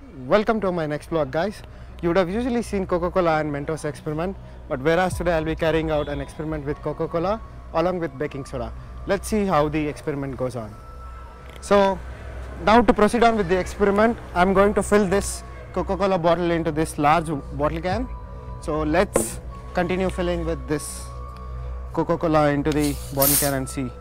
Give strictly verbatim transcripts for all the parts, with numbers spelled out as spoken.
Welcome to my next vlog, guys. You would have usually seen Coca-Cola and Mentos experiment, but whereas today I'll be carrying out an experiment with Coca-Cola along with baking soda. Let's see how the experiment goes on. So now to proceed on with the experiment, I'm going to fill this Coca-Cola bottle into this large bottle can. So let's continue filling with this Coca-Cola into the bottle can and see.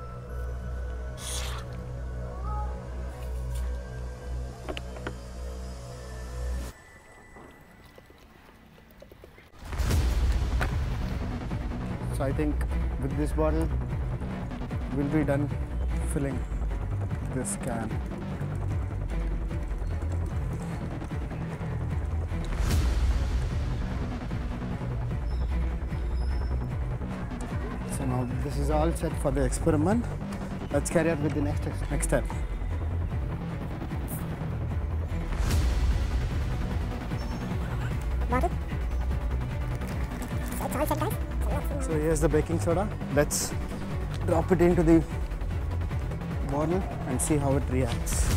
So I think with this bottle we'll be done filling this can. So now this is all set for the experiment. Let's carry on with the next next step. Bottle. So it's all set, guys. So here's the baking soda. Let's drop it into the bottle and see how it reacts.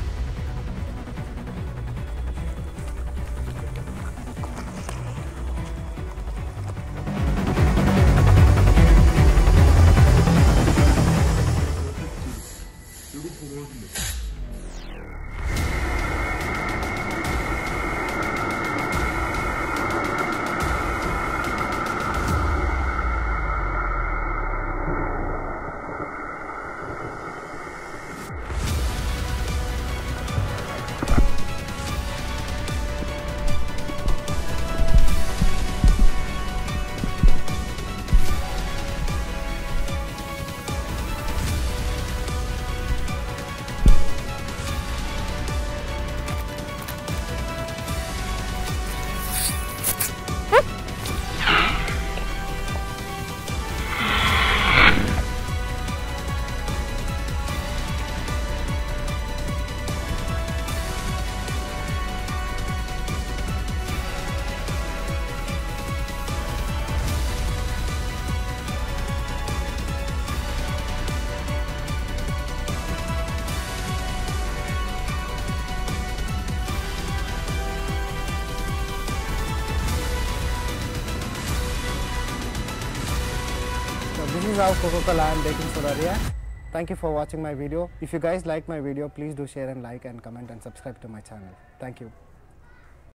This is how Coca-Cola and baking soda react. Thank you for watching my video. If you guys like my video, please do share and like and comment and subscribe to my channel. Thank you.